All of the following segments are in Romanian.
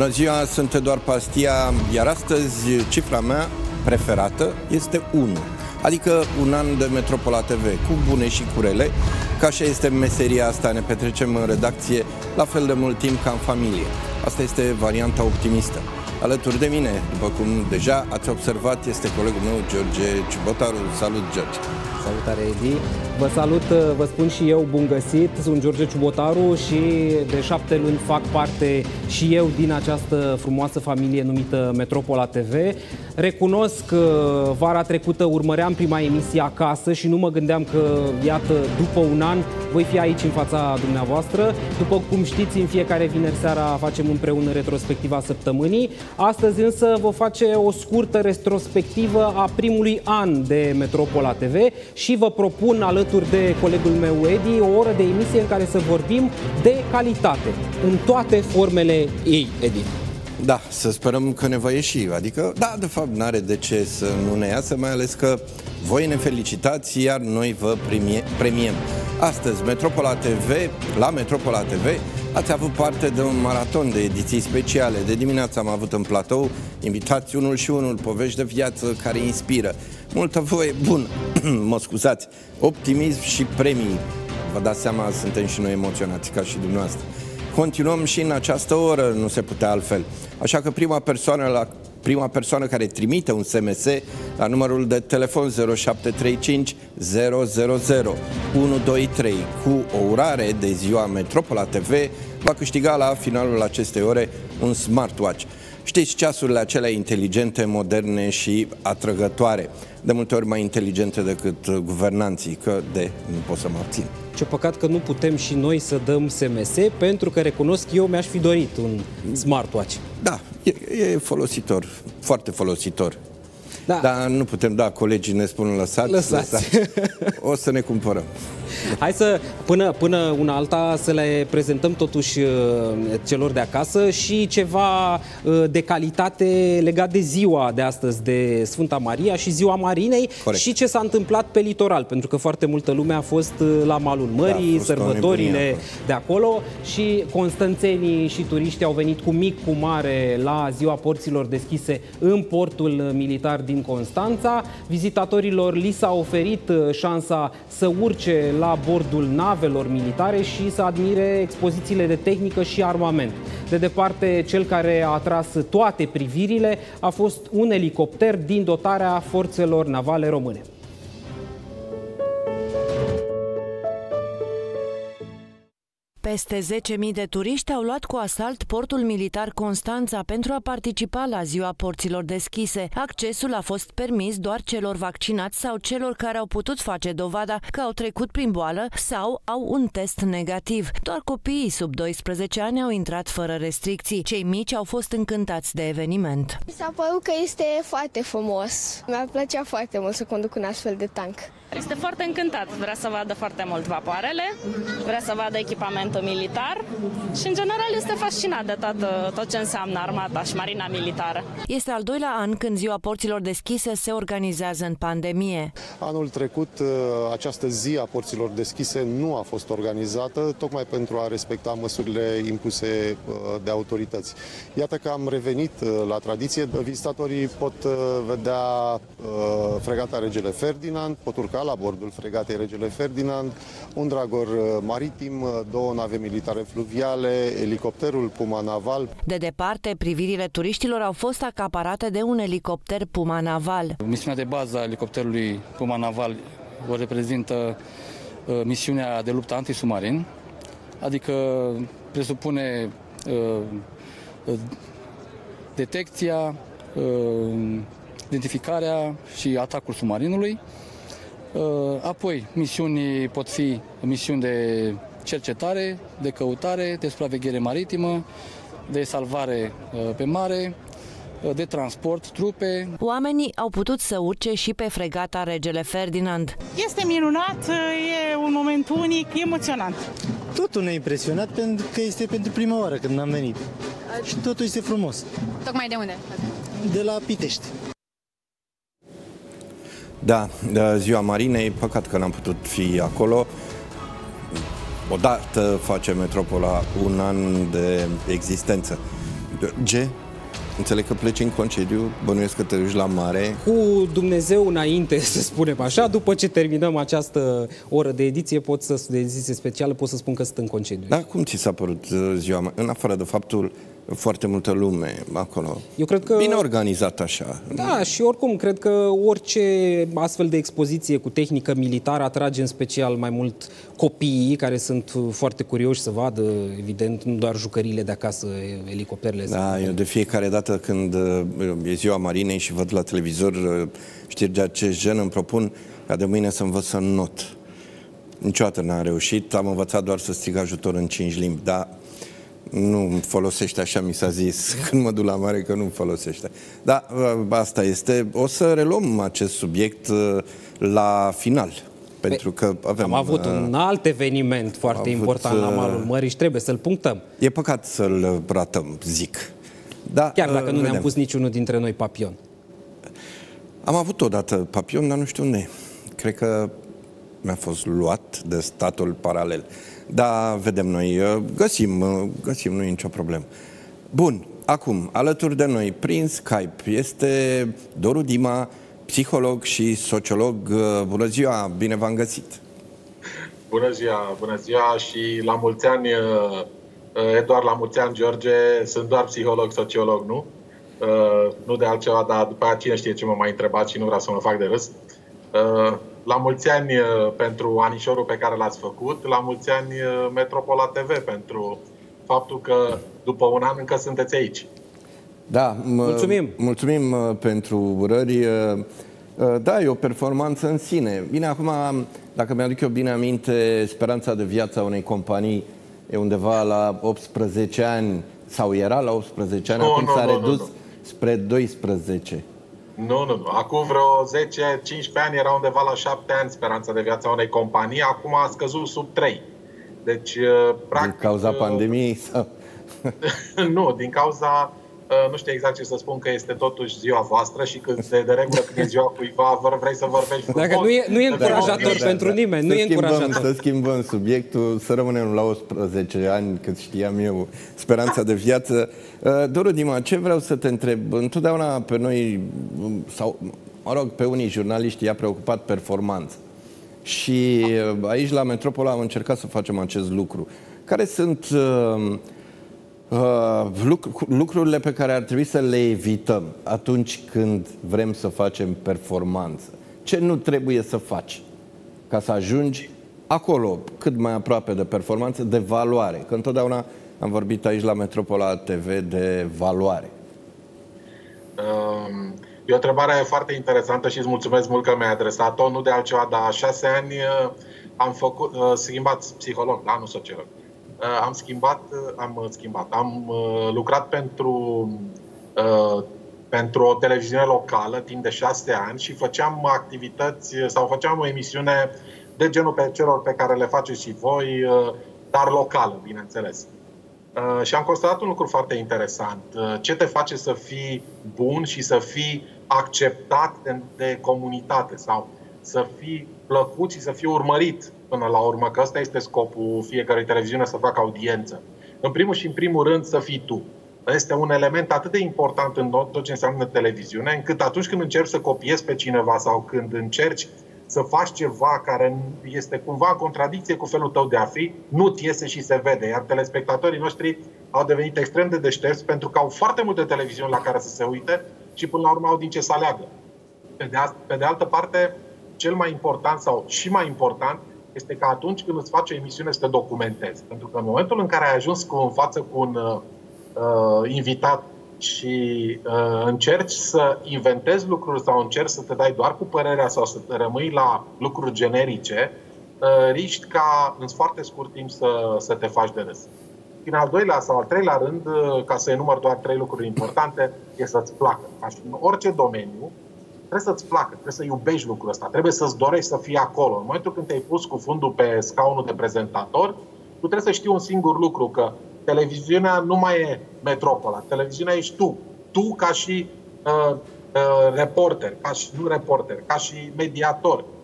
Bună ziua, sunt Eduard Pastia, iar astăzi cifra mea preferată este 1. Adică un an de Metropola TV, cu bune și cu rele, că așa este meseria asta, ne petrecem în redacție la fel de mult timp ca în familie. Asta este varianta optimistă. Alături de mine, după cum deja ați observat, este colegul meu, George Ciubotaru. Salut, George! Salutare, Edi! Vă salut, vă spun și eu bun găsit, sunt George Ciubotaru și de 7 luni fac parte și eu din această frumoasă familie numită Metropola TV. Recunosc că vara trecută urmăream prima emisie acasă și nu mă gândeam că, iată, după un an voi fi aici în fața dumneavoastră. După cum știți, în fiecare vineri seara facem împreună retrospectiva săptămânii. Astăzi însă vă face o scurtă retrospectivă a primului an de Metropola TV și vă propun, alături de colegul meu Edi, o oră de emisie în care să vorbim de calitate, în toate formele ei, Edi. Da, să sperăm că ne va ieși, adică, da, de fapt, n-are de ce să nu ne iasă, mai ales că voi ne felicitați, iar noi vă premiem. Astăzi, Metropola TV, la Metropola TV, ați avut parte de un maraton de ediții speciale. De dimineață am avut în platou invitați unul și unul, povești de viață care inspiră. Multă voie, bun, mă scuzați, optimism și premii. Vă dați seama, suntem și noi emoționați, ca și dumneavoastră. Continuăm și în această oră, nu se putea altfel. Așa că prima persoană care trimite un SMS la numărul de telefon 0735 000 123 cu o urare de ziua Metropola TV va câștiga la finalul acestei ore un smartwatch. Știți, ceasurile acelea inteligente, moderne și atrăgătoare, de multe ori mai inteligente decât guvernanții, că nu pot să mă abțin. Ce păcat că nu putem și noi să dăm SMS, pentru că recunosc, eu mi-aș fi dorit un smartwatch. Da, e folositor, foarte folositor. Da. Dar nu putem, da, colegii ne spun lăsați. O să ne cumpărăm. Hai să, până una alta, să le prezentăm totuși celor de acasă și ceva de calitate legat de ziua de astăzi, de Sfânta Maria și ziua Marinei. Corect. Și ce s-a întâmplat pe litoral, pentru că foarte multă lume a fost la malul mării, da, sărbătorile de acolo și constanțenii și turiștii au venit cu mic, cu mare la ziua porților deschise în portul militar din Constanța. Vizitatorilor li s-a oferit șansa să urce la bordul navelor militare și să admire expozițiile de tehnică și armament. De departe, cel care a atras toate privirile a fost un elicopter din dotarea forțelor navale române. Peste 10.000 de turiști au luat cu asalt portul militar Constanța pentru a participa la ziua porților deschise. Accesul a fost permis doar celor vaccinați sau celor care au putut face dovada că au trecut prin boală sau au un test negativ. Doar copiii sub 12 ani au intrat fără restricții. Cei mici au fost încântați de eveniment. Mi s-a părut că este foarte frumos. Mi-ar plăcea foarte mult să conduc un astfel de tank. Este foarte încântat, vrea să vadă foarte mult vapoarele, vrea să vadă echipamentul militar și în general este fascinat de tot ce înseamnă armata și marina militară. Este al doilea an când ziua porților deschise se organizează în pandemie. Anul trecut această zi a porților deschise nu a fost organizată tocmai pentru a respecta măsurile impuse de autorități. Iată că am revenit la tradiție. Vizitatorii pot vedea fregata Regele Ferdinand, pot urca la bordul fregatei Regele Ferdinand, un dragor maritim, 2 nave militare fluviale, elicopterul Puma Naval. De departe, privirile turiștilor au fost acaparate de un elicopter Puma Naval. Misiunea de bază a elicopterului Puma Naval o reprezintă misiunea de luptă antisubmarin, adică presupune detecția, identificarea și atacul submarinului. Apoi, misiuni pot fi misiuni de cercetare, de căutare, de supraveghere maritimă, de salvare pe mare, de transport, trupe. Oamenii au putut să urce și pe fregata Regele Ferdinand. Este minunat, e un moment unic, emoționant. Totul ne-a impresionat pentru că este pentru prima oară când am venit. Și totul este frumos. Tocmai de unde? De la Pitești. Da, de ziua Marinei, păcat că n-am putut fi acolo. Odată face Metropola un an de existență. Înțeleg că pleci în concediu, bănuiesc că te duci la mare. Cu Dumnezeu înainte, să spunem așa, după ce terminăm această oră de ediție, de ediție specială, pot să spun că sunt în concediu. Da, cum ți s-a părut ziua? În afară de faptul foarte multă lume acolo. Eu cred că... Bine organizat așa. Da, și oricum, cred că orice astfel de expoziție cu tehnică militară atrage în special mai mult copiii, care sunt foarte curioși să vadă, evident, nu doar jucăriile de acasă, elicopterele. Da, eu de fiecare dată când e ziua Marinei și văd la televizor știri de acest gen, îmi propun ca de mâine să învăț să not. Niciodată n-am reușit, am învățat doar să strig ajutor în 5 limbi, dar nu folosește, așa mi s-a zis când mă duc la mare, că nu folosește. Da, asta este. O să reluăm acest subiect la final, pentru că am avut un alt eveniment foarte important la malul mării și trebuie să-l punctăm. E păcat să-l ratăm, zic. Da, chiar dacă nu ne-am pus niciunul dintre noi papion. Am avut odată papion, dar nu știu unde. Cred că mi-a fost luat de statul paralel. Da, vedem noi, găsim, nu e nicio problemă. Bun, acum, alături de noi, prin Skype, este Doru Dima, psiholog și sociolog. Bună ziua, bine v-am găsit! Bună ziua și la mulți ani, Eduard, la mulți ani, George, sunt doar psiholog, sociolog, nu? Nu de altceva, dar după aceea cine știe ce mă mai întrebați și nu vreau să mă fac de râs. La mulți ani pentru anișorul pe care l-ați făcut, la mulți ani Metropola TV pentru faptul că după un an încă sunteți aici. Da, mulțumim pentru urări. Da, e o performanță în sine. Bine, acum, dacă mi-aduc eu bine aminte, speranța de viață a unei companii e undeva la 18 ani, sau era la 18 ani, acum s-a redus spre 12. Nu. Acum vreo 10-15 ani era undeva la 7 ani speranța de viață a unei companii, acum a scăzut sub 3. Deci, practic... Din cauza pandemiei? Sau? Nu, din cauza... Nu știu exact ce să spun, că este totuși ziua voastră și când de regulă când e ziua cuiva vrei să vorbești frumos. Dacă nu e încurajator pentru nimeni, nu e încurajator. Să schimbăm subiectul, să rămânem la 18 ani, cât știam eu, speranța de viață. Doru Dima, ce vreau să te întreb? Întotdeauna pe noi, sau mă rog, pe unii jurnaliști i-a preocupat performanța. Și aici la Metropola am încercat să facem acest lucru. Care sunt... lucrurile pe care ar trebui să le evităm atunci când vrem să facem performanță? Ce nu trebuie să faci ca să ajungi acolo, cât mai aproape de performanță, de valoare? Că întotdeauna am vorbit aici la Metropola TV de valoare. E o întrebare foarte interesantă și îți mulțumesc mult că mi-ai adresat-o. Nu de altceva, dar 6 ani am schimbat psiholog, da, nu sociolog. Am lucrat pentru o televiziune locală timp de 6 ani și făceam activități sau făceam o emisiune de genul pe celor pe care le faceți și voi, dar locală, bineînțeles. Și am constatat un lucru foarte interesant. Ce te face să fii bun și să fii acceptat de comunitate sau să fii plăcut și să fii urmărit până la urmă, că ăsta este scopul fiecărei televiziune, să facă audiență. În primul și în primul rând să fii tu. Este un element atât de important în tot ce înseamnă televiziune, încât atunci când încerci să copiezi pe cineva sau când încerci să faci ceva care este cumva în contradicție cu felul tău de a fi, nu ți iese și se vede. Iar telespectatorii noștri au devenit extrem de deștepți pentru că au foarte multe televiziuni la care să se uite și până la urmă au din ce să aleagă. Pe de altă parte, cel mai important sau și mai important este că atunci când îți faci o emisiune să te documentezi. Pentru că în momentul în care ai ajuns în față cu un invitat și încerci să inventezi lucruri sau încerci să te dai doar cu părerea sau să te rămâi la lucruri generice, riști ca în foarte scurt timp să te faci de râs. În al doilea sau al treilea rând, ca să enumăr doar 3 lucruri importante, e să-ți placă. Ca și în orice domeniu, trebuie să-ți placă, trebuie să iubești lucrul ăsta, trebuie să-ți dorești să fii acolo. În momentul când te-ai pus cu fundul pe scaunul de prezentator, tu trebuie să știi un singur lucru, că televiziunea nu mai e Metropola, televiziunea ești tu. Tu ca și reporter, ca și mediator.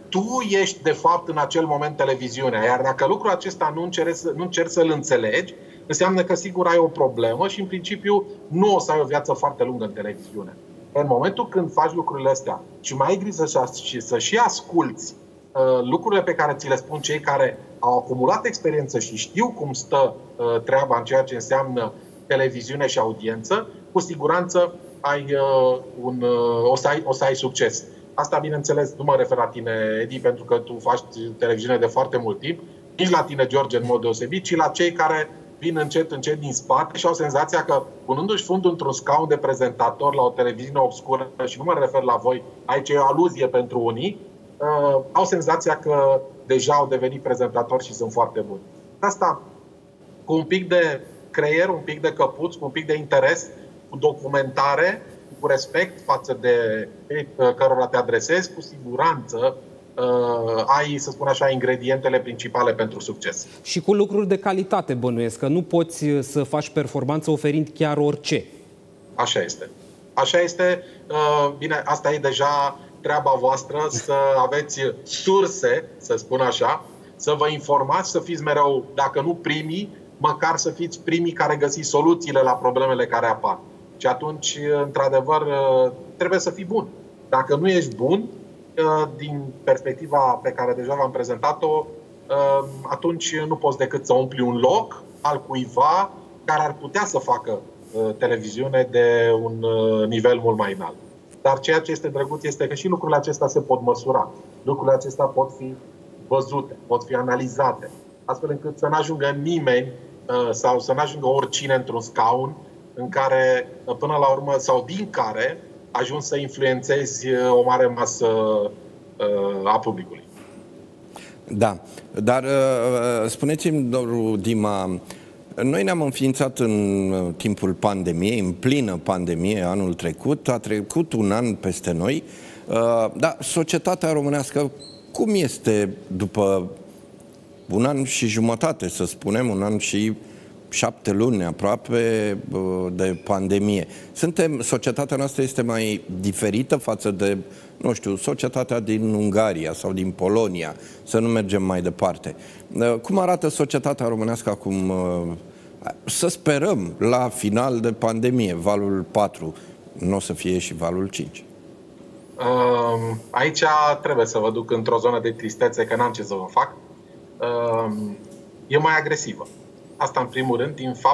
tu ești de fapt în acel moment televiziunea. Iar dacă lucrul acesta nu încerci să-l înțelegi, înseamnă că sigur ai o problemă și în principiu nu o să ai o viață foarte lungă în televiziune. În momentul când faci lucrurile astea și mai ai grijă să și asculți lucrurile pe care ți le spun cei care au acumulat experiență și știu cum stă treaba în ceea ce înseamnă televiziune și audiență, cu siguranță o să ai succes. Asta, bineînțeles, nu mă refer la tine, Edi, pentru că tu faci televiziune de foarte mult timp, nici la tine, George, în mod deosebit, ci la cei care vin încet din spate și au senzația că, punându-și fundul într-un scaun de prezentator la o televiziune obscură, și nu mă refer la voi, aici e o aluzie pentru unii, au senzația că deja au devenit prezentatori și sunt foarte buni. Asta, cu un pic de creier, un pic de căpuț, cu un pic de interes, cu documentare, cu respect față de cărora te adresezi, cu siguranță ai, să spun așa, ingredientele principale pentru succes. Și cu lucruri de calitate, bănuiesc, că nu poți să faci performanță oferind chiar orice. Așa este. Așa este. Bine, asta e deja treaba voastră, să aveți surse, să spun așa, să vă informați, să fiți mereu, dacă nu primii, măcar să fiți primii care găsiți soluțiile la problemele care apar. Și atunci, într-adevăr, trebuie să fii bun. Dacă nu ești bun, din perspectiva pe care deja v-am prezentat-o, atunci nu poți decât să umpli un loc al cuiva care ar putea să facă televiziune de un nivel mult mai înalt. Dar ceea ce este drăguț este că și lucrurile acestea se pot măsura. Lucrurile acestea pot fi văzute, pot fi analizate, astfel încât să nu ajungă nimeni sau să nu ajungă oricine într-un scaun în care, până la urmă, sau din care ajungi să influențezi o mare masă a publicului. Da, dar spuneți-mi, domnul Dima, noi ne-am înființat în timpul pandemiei, în plină pandemie, anul trecut, a trecut un an peste noi, dar societatea românească cum este după un an și jumătate, să spunem, un an și 7 luni aproape de pandemie? Societatea noastră este mai diferită față de, nu știu, societatea din Ungaria sau din Polonia, să nu mergem mai departe. Cum arată societatea românească acum, să sperăm, la final de pandemie, valul 4, nu o să fie și valul 5? Aici trebuie să vă duc într-o zonă de tristețe, că n-am ce să vă fac. E mai agresivă. Asta în primul rând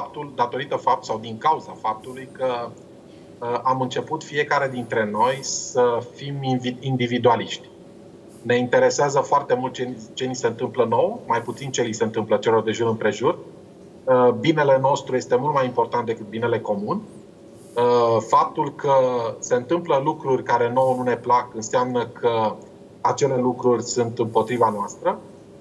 din cauza faptului că am început fiecare dintre noi să fim individualiști. Ne interesează foarte mult ce ni se întâmplă nouă, mai puțin ce li se întâmplă celor de jur împrejur. Binele nostru este mult mai important decât binele comun. Faptul că se întâmplă lucruri care nouă nu ne plac înseamnă că acele lucruri sunt împotriva noastră.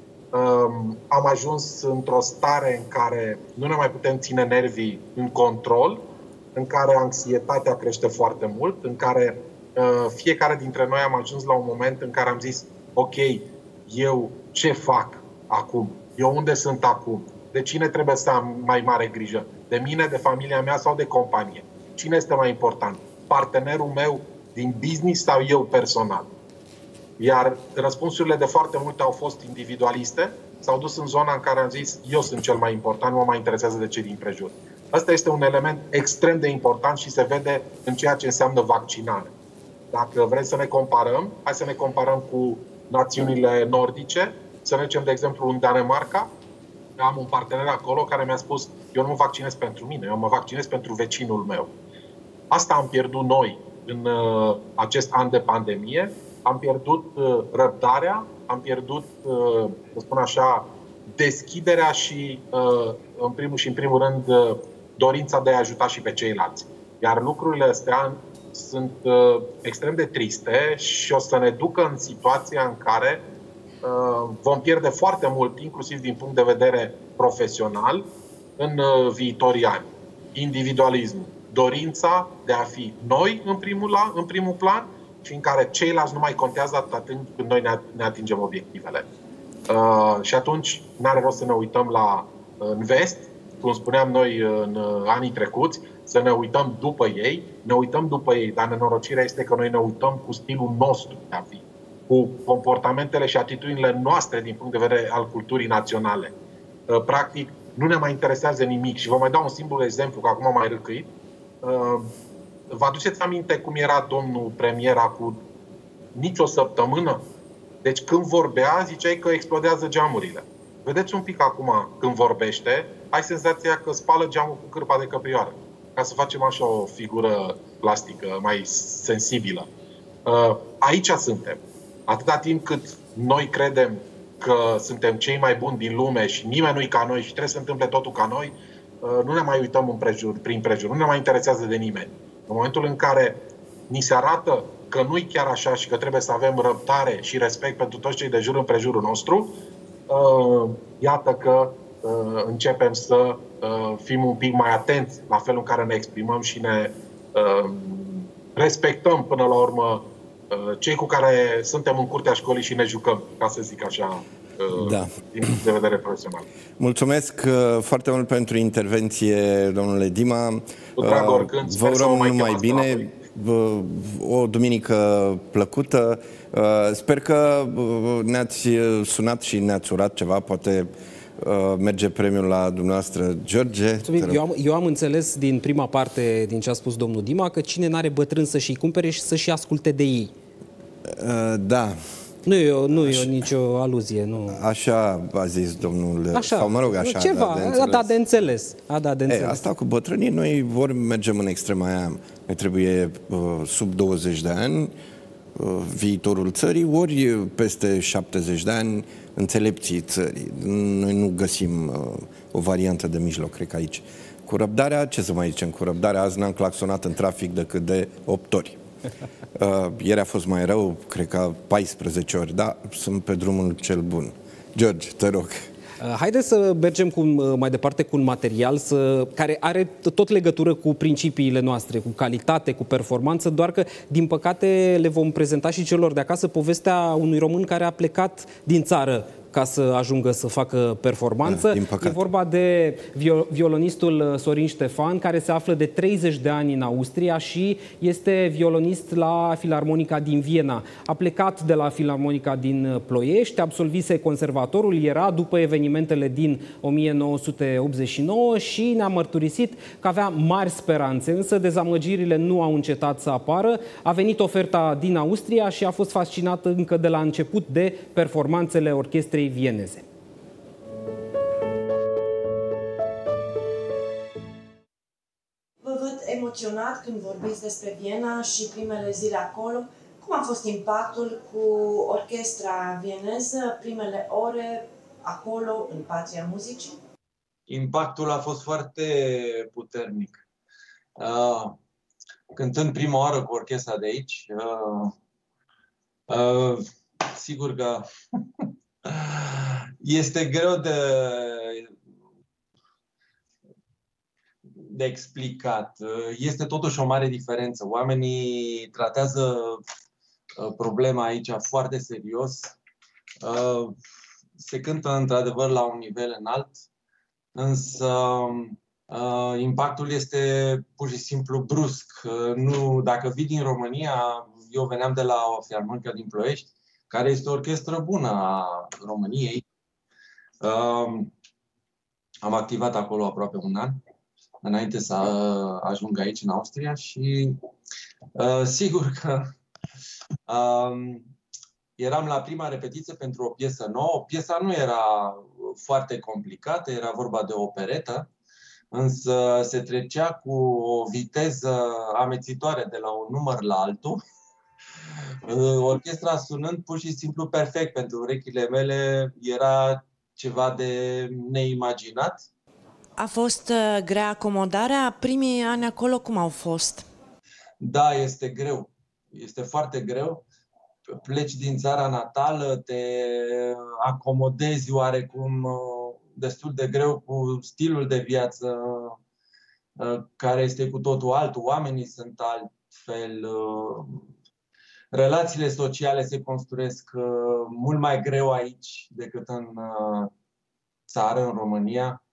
Am ajuns într-o stare în care nu ne mai putem ține nervii în control, în care anxietatea crește foarte mult, în care fiecare dintre noi am ajuns la un moment în care am zis: ok, eu ce fac acum? Eu unde sunt acum? De cine trebuie să am mai mare grijă? De mine, de familia mea sau de companie? Cine este mai important? Partenerul meu din business sau eu personal? Iar răspunsurile de foarte multe au fost individualiste, s-au dus în zona în care am zis: eu sunt cel mai important, nu mă mai interesează de cei din prejur. Asta este un element extrem de important și se vede în ceea ce înseamnă vaccinare. Dacă vrem să ne comparăm, hai să ne comparăm cu națiunile nordice, să mergem, de exemplu, în Danemarca. Am un partener acolo care mi-a spus: eu nu mă vaccinez pentru mine, eu mă vaccinez pentru vecinul meu. Asta am pierdut noi în acest an de pandemie. Am pierdut răbdarea, am pierdut, să spun așa, deschiderea și, în primul rând, dorința de a ajuta și pe ceilalți. Iar lucrurile astea sunt extrem de triste și o să ne ducă în situația în care vom pierde foarte mult, inclusiv din punct de vedere profesional, în viitorii ani. Individualismul, dorința de a fi noi în primul plan și în care ceilalți nu mai contează atât timp când noi ne atingem obiectivele. Și atunci n-are rost să ne uităm în vest, cum spuneam noi în anii trecuți, să ne uităm după ei. Ne uităm după ei, dar nenorocirea este că noi ne uităm cu stilul nostru de a fi. cu comportamentele și atitudinile noastre din punct de vedere al culturii naționale. Practic, nu ne mai interesează nimic. Și vă mai dau un simplu exemplu, că acum am mai râcâit. Vă aduceți aminte cum era domnul premier acum nicio săptămână? Deci când vorbea, ziceai că explodează geamurile. Vedeți un pic acum, când vorbește, ai senzația că spală geamul cu cârpa de căprioară. Ca să facem așa o figură plastică, mai sensibilă. Aici suntem. Atâta timp cât noi credem că suntem cei mai buni din lume și nimeni nu-i ca noi și trebuie să întâmple totul ca noi, nu ne mai uităm prin prejur, nu ne mai interesează de nimeni. În momentul în care ni se arată că nu-i chiar așa și că trebuie să avem răbdare și respect pentru toți cei de jur împrejurul nostru, iată că începem să fim un pic mai atenți la felul în care ne exprimăm și ne respectăm până la urmă cei cu care suntem în curtea școlii și ne jucăm, ca să zic așa, din punct de vedere profesional. Mulțumesc foarte mult pentru intervenție, domnule Dima. Vă urăm numai bine, o duminică plăcută. Sper că ne-ați sunat și ne-ați urat ceva, poate merge premiul la dumneavoastră, George. Eu am înțeles din prima parte din ce a spus domnul Dima că cine n-are bătrân să-și cumpere și să-și asculte de ei. Da. Nu e nicio aluzie. Nu. Așa a zis domnul, așa, sau mă rog așa, ceva, a dat de înțeles. Asta cu bătrânii, noi ori mergem în extrema aia, ne trebuie sub 20 de ani viitorul țării, ori peste 70 de ani înțelepții țării. Noi nu găsim o variantă de mijloc, cred că aici. Cu răbdarea, ce să mai zicem, cu răbdarea, azi n-am claxonat în trafic decât de 8 ori. Ieri a fost mai rău, cred că 14 ori, da, sunt pe drumul cel bun. George, te rog. Haideți să mergem mai departe cu un material care are tot legătură cu principiile noastre, cu calitate, cu performanță, doar că, din păcate, le vom prezenta și celor de acasă povestea unui român care a plecat din țară ca să ajungă să facă performanță. E vorba de violonistul Sorin Ștefan, care se află de 30 de ani în Austria și este violonist la Filarmonica din Viena. A plecat de la Filarmonica din Ploiești, absolvise conservatorul, era după evenimentele din 1989 și ne-a mărturisit că avea mari speranțe, însă dezamăgirile nu au încetat să apară. A venit oferta din Austria și a fost fascinat încă de la început de performanțele orchestrei vieneze. Vă văd emoționat când vorbiți despre Viena și primele zile acolo. Cum a fost impactul cu orchestra vieneză, primele ore acolo, în patria muzicii? Impactul a fost foarte puternic. Cântând prima oară cu orchestra de aici, sigur că este greu de explicat. Este totuși o mare diferență. Oamenii tratează problema aici foarte serios. Se cântă într-adevăr la un nivel înalt, însă impactul este pur și simplu brusc. Dacă vii din România, eu veneam de la o Filarmonică din Ploiești, care este o orchestră bună a României. Am activat acolo aproape un an, înainte să ajung aici, în Austria, și sigur că eram la prima repetiție pentru o piesă nouă. Piesa nu era foarte complicată, era vorba de o operetă, însă se trecea cu o viteză amețitoare de la un număr la altul. Orchestra sunând pur și simplu perfect pentru urechile mele, era ceva de neimaginat. A fost grea acomodarea? Primii ani acolo cum au fost? Da, este greu. Este foarte greu. Pleci din țara natală, te acomodezi oarecum destul de greu cu stilul de viață care este cu totul altul. Oamenii sunt altfel. Relațiile sociale se construiesc mult mai greu aici decât în țară, în România.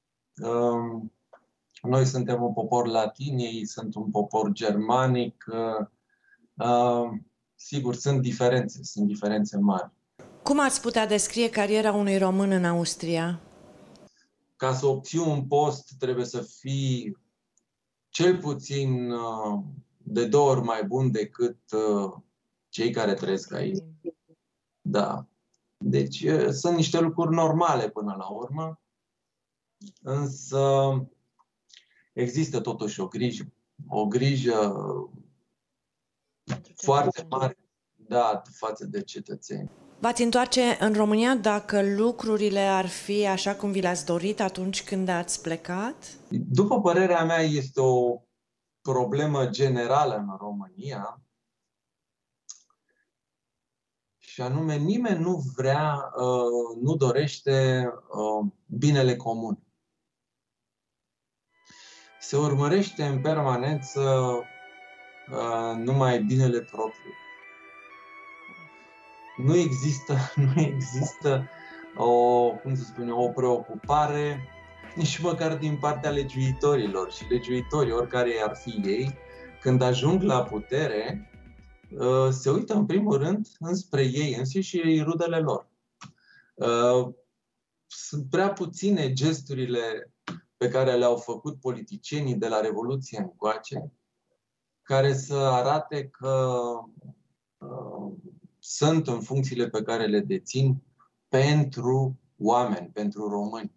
Noi suntem un popor latin, ei sunt un popor germanic. sigur, sunt diferențe mari. Cum ați putea descrie cariera unui român în Austria? Ca să obții un post trebuie să fii cel puțin de 2 ori mai bun decât cei care trăiesc aici. Da. Deci sunt niște lucruri normale până la urmă, însă există totuși o grijă foarte mare, da, față de cetățeni. V-ați întoarce în România dacă lucrurile ar fi așa cum vi le-ați dorit atunci când ați plecat? După părerea mea, este o problemă generală în România, și anume nimeni nu vrea, nu dorește binele comun. Se urmărește în permanență numai binele propriu. Nu există o preocupare nici măcar din partea legiuitorilor. Și legiuitorii, oricare ar fi ei, când ajung la putere, se uită în primul rând înspre ei înșiși și rudele lor. Sunt prea puține gesturile pe care le-au făcut politicienii de la Revoluție încoace, care să arate că sunt în funcțiile pe care le dețin pentru oameni, pentru români.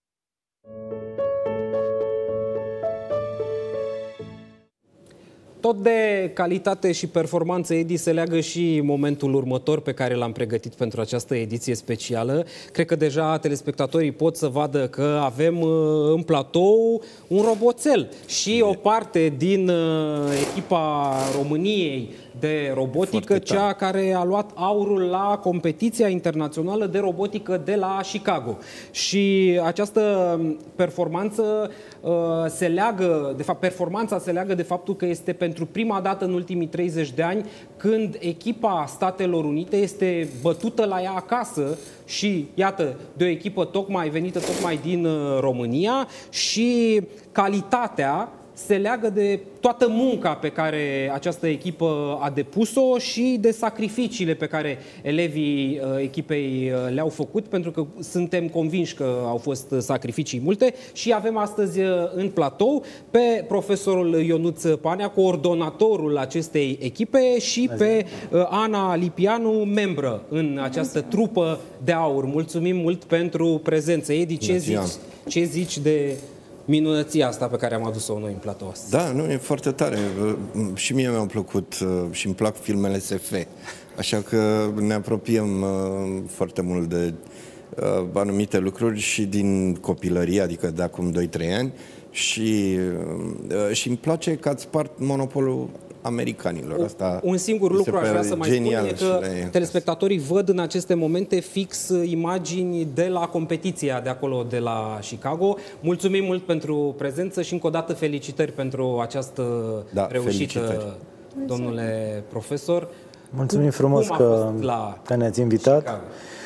Tot de calitate și performanță, Edi, se leagă și momentul următor pe care l-am pregătit pentru această ediție specială. Cred că deja telespectatorii pot să vadă că avem în platou un roboțel și o parte din echipa României de robotică, cea care a luat aurul la competiția internațională de robotică de la Chicago. Și această performanță se leagă, de fapt, performanța se leagă de faptul că este pentru prima dată în ultimii 30 de ani când echipa Statelor Unite este bătută la ea acasă și, iată, de o echipă venită tocmai din România, și calitatea se leagă de toată munca pe care această echipă a depus-o și de sacrificiile pe care elevii echipei le-au făcut, pentru că suntem convinși că au fost sacrificii multe. Și avem astăzi în platou pe profesorul Ionuț Panea, coordonatorul acestei echipe, și pe Ana Lipianu, membră în această trupă de aur. Mulțumim mult pentru prezență. Edi, ce zici de minunăția asta pe care am adus-o noi în platou astăzi? Da, nu, e foarte tare. Și mie mi-au plăcut și îmi plac filmele SF. Așa că ne apropiem foarte mult de anumite lucruri și din copilărie, adică de acum 2-3 ani. Și îmi place că ați spart monopolul americanilor. Asta un singur lucru aș vrea să mai spun, e că telespectatorii văd în aceste momente fix imagini de la competiția de acolo, de la Chicago. Mulțumim mult pentru prezență și încă o dată felicitări pentru această reușită, domnule profesor. Mulțumim frumos că ne-ați invitat. Chicago.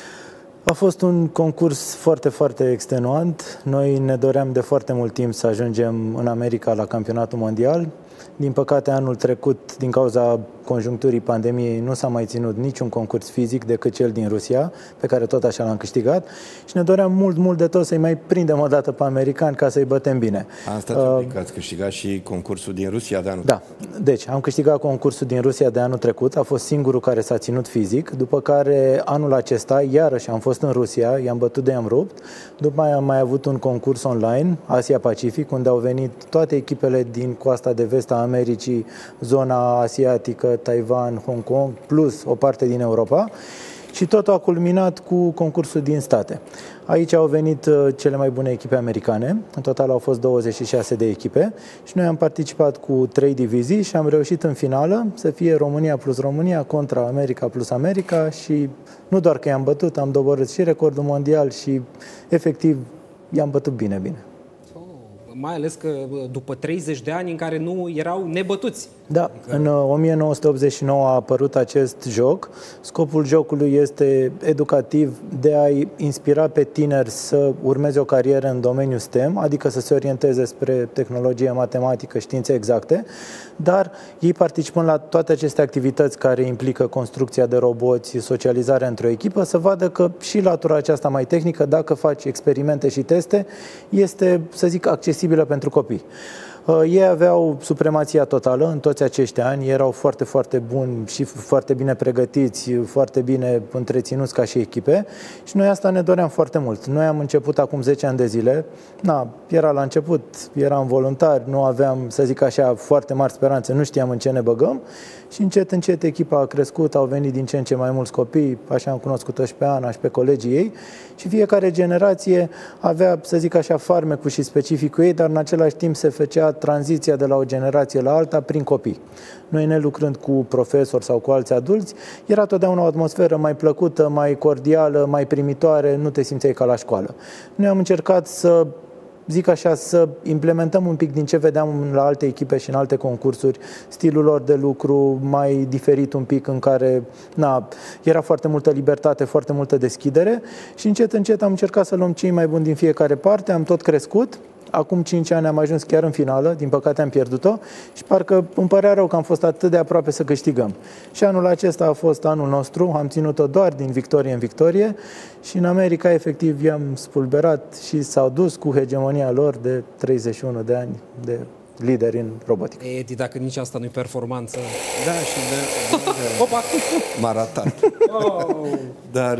A fost un concurs foarte, foarte extenuant. Noi ne doream de foarte mult timp să ajungem în America la campionatul mondial. Din păcate, anul trecut, din cauza conjuncturii pandemiei, nu s-a mai ținut niciun concurs fizic decât cel din Rusia, pe care tot așa l-am câștigat, și ne doream mult, mult de tot să-i mai prindem o dată pe americani ca să-i bătem bine. Asta că ați câștigat și concursul din Rusia de anul trecut. Da, deci am câștigat concursul din Rusia de anul trecut, a fost singurul care s-a ținut fizic, după care anul acesta, iarăși am fost în Rusia, i-am bătut de i-am rupt, după aia am mai avut un concurs online, Asia-Pacific, unde au venit toate echipele din coasta de vest a Americii, zona asiatică, Taiwan, Hong Kong, plus o parte din Europa, și totul a culminat cu concursul din state. Aici au venit cele mai bune echipe americane, în total au fost 26 de echipe și noi am participat cu 3 divizii și am reușit în finală să fie România plus România contra America plus America, și nu doar că i-am bătut, am doborât și recordul mondial și efectiv i-am bătut bine. Mai ales că după 30 de ani în care nu erau nebătuți. Da, în 1989 a apărut acest joc. Scopul jocului este educativ, de a-i inspira pe tineri să urmeze o carieră în domeniul STEM, adică să se orienteze spre tehnologie, matematică, științe exacte, dar ei participând la toate aceste activități care implică construcția de roboți, socializarea într-o echipă, să vadă că și latura aceasta mai tehnică, dacă faci experimente și teste, este, să zic, accesibilă pentru copii. Ei aveau supremația totală în toți acești ani, erau foarte, foarte buni și foarte bine pregătiți, foarte bine întreținuți ca și echipe și noi asta ne doream foarte mult. Noi am început acum 10 ani de zile, era la început, eram voluntari, nu aveam, să zic așa, foarte mari speranțe, nu știam în ce ne băgăm și încet, încet echipa a crescut, au venit din ce în ce mai mulți copii, așa am cunoscut-o și pe Ana și pe colegii ei și fiecare generație avea, să zic așa, farmecul și specificul ei, dar în același timp se făcea tranziția de la o generație la alta prin copii. Noi ne lucrând cu profesori sau cu alți adulți, era totdeauna o atmosferă mai plăcută, mai cordială, mai primitoare, nu te simțeai ca la școală. Noi am încercat să zic așa, să implementăm un pic din ce vedeam la alte echipe și în alte concursuri, stilul lor de lucru mai diferit un pic, în care era foarte multă libertate, foarte multă deschidere și încet, încet am încercat să luăm cei mai buni din fiecare parte, am tot crescut. Acum 5 ani am ajuns chiar în finală, din păcate am pierdut-o și parcă îmi părea rău că am fost atât de aproape să câștigăm. Și anul acesta a fost anul nostru, am ținut-o doar din victorie în victorie și în America efectiv i-am spulberat și s-au dus cu hegemonia lor de 31 de ani de lideri în robotică. Edi, dacă nici asta nu-i performanță... Da, și m-a ratat. Dar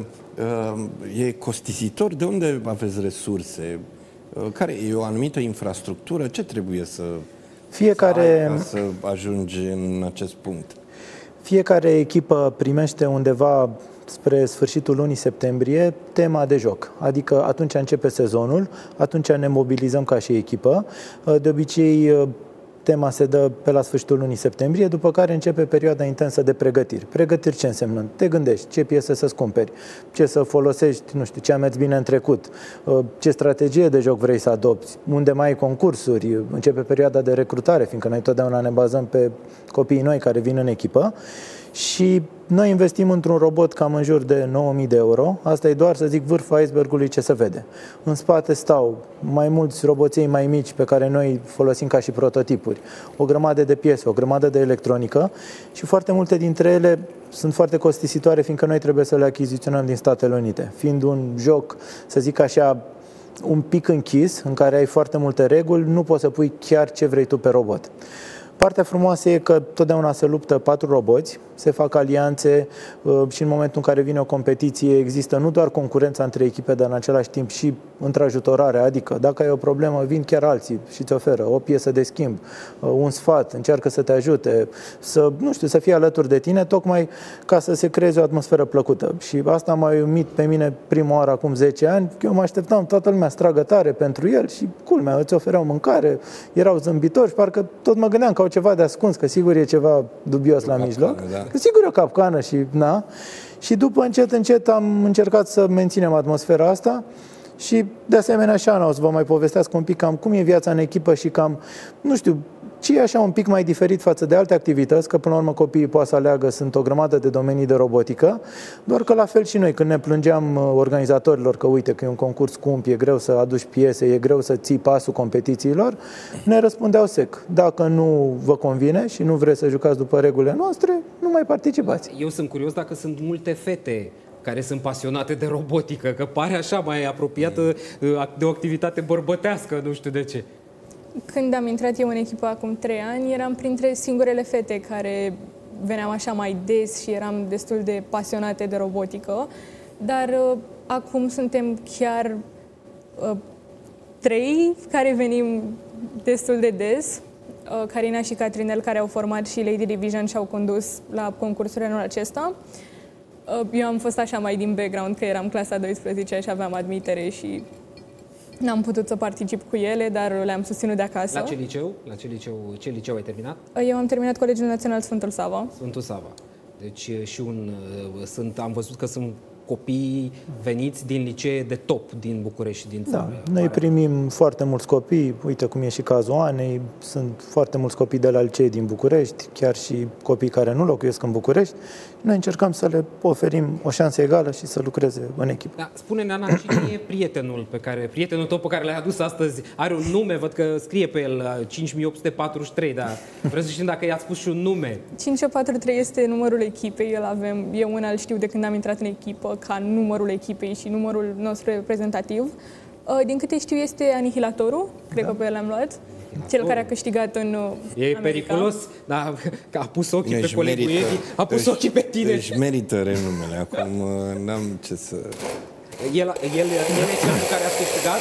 e costisitor? De unde aveți resurse? Care e o anumită infrastructură? Ce trebuie să fiecare ca să ajungi în acest punct? Fiecare echipă primește undeva spre sfârșitul lunii septembrie tema de joc. Adică atunci începe sezonul, atunci ne mobilizăm ca și echipă. De obicei tema se dă pe la sfârșitul lunii septembrie, după care începe perioada intensă de pregătiri. Pregătiri ce înseamnă? Te gândești ce piese să-ți cumperi, ce să folosești, nu știu, ce a mers bine în trecut, ce strategie de joc vrei să adopți, unde mai ai concursuri, începe perioada de recrutare, fiindcă noi totdeauna ne bazăm pe copiii noi care vin în echipă. Și noi investim într-un robot cam în jur de 9.000 de euro. Asta e doar, să zic, vârful icebergului ce se vede. În spate stau mai mulți roboței mai mici pe care noi folosim ca și prototipuri. O grămadă de piese, o grămadă de electronică și foarte multe dintre ele sunt foarte costisitoare, fiindcă noi trebuie să le achiziționăm din Statele Unite. Fiind un joc, să zic așa, un pic închis, în care ai foarte multe reguli, nu poți să pui chiar ce vrei tu pe robot. Partea frumoasă e că totdeauna se luptă 4 roboți, se fac alianțe și în momentul în care vine o competiție există nu doar concurența între echipe, dar în același timp și întrajutorare, adică dacă ai o problemă, vin chiar alții și îți oferă o piesă de schimb, un sfat, încearcă să te ajute, să fie alături de tine, tocmai ca să se creeze o atmosferă plăcută. Și asta m-a uimit pe mine prima oară acum 10 ani, eu mă așteptam toată lumea stragă tare pentru el și culmea, îți ofereau mâncare, erau zâmbitori și parcă tot mă gândeam că au ceva de ascuns, că sigur e ceva dubios la mijloc. Da. Că sigur e o capcană și după încet, încet am încercat să menținem atmosfera asta și de asemenea și Ana o să vă mai povestească un pic cam cum e viața în echipă și cam, nu știu, ce e așa un pic mai diferit față de alte activități, că până la urmă copiii poate să aleagă, sunt o grămadă de domenii de robotică, doar că la fel și noi, când ne plângeam organizatorilor că uite că e un concurs scump, e greu să aduci piese, e greu să ții pasul competițiilor, ne răspundeau sec. Dacă nu vă convine și nu vreți să jucați după regulile noastre, nu mai participați. Eu sunt curios dacă sunt multe fete care sunt pasionate de robotică, că pare așa mai apropiată de o activitate bărbătească, nu știu de ce. Când am intrat eu în echipă acum 3 ani, eram printre singurele fete care veneam așa mai des și eram destul de pasionate de robotică, dar acum suntem chiar 3 care venim destul de des, Carina și Catrinel, care au format și Lady Division și au condus la concursul anul acesta. Eu am fost așa mai din background, că eram clasa 12 și aveam admitere și n-am putut să particip cu ele, dar le-am susținut de acasă. La ce liceu? Ce liceu ai terminat? Eu am terminat Colegiul Național Sfântul Sava. Sfântul Sava. Deci și am văzut că sunt copii veniți din licee de top din București și din țară. Da, noi primim foarte mulți copii, uite cum e și cazul Anei, sunt foarte mulți copii de la licee din București, chiar și copii care nu locuiesc în București. Noi încercăm să le oferim o șansă egală și să lucreze în echipă. Da, spune-ne, Ana, cine e prietenul tău pe care l-ai adus astăzi? Are un nume, văd că scrie pe el 5843, dar vreau să știm dacă i-ați spus și un nume. 5843 este numărul echipei, eu îl știu de când am intrat în echipă ca numărul echipei și numărul nostru reprezentativ. Din câte știu este Anihilatorul, cred că pe el l-am luat. Cel care a câștigat în America. Periculos, dar a pus ochii pe colegul Edi, a pus ochii pe tine. Își merită renumele, acum n-am ce să... El e cel cu care a câștigat?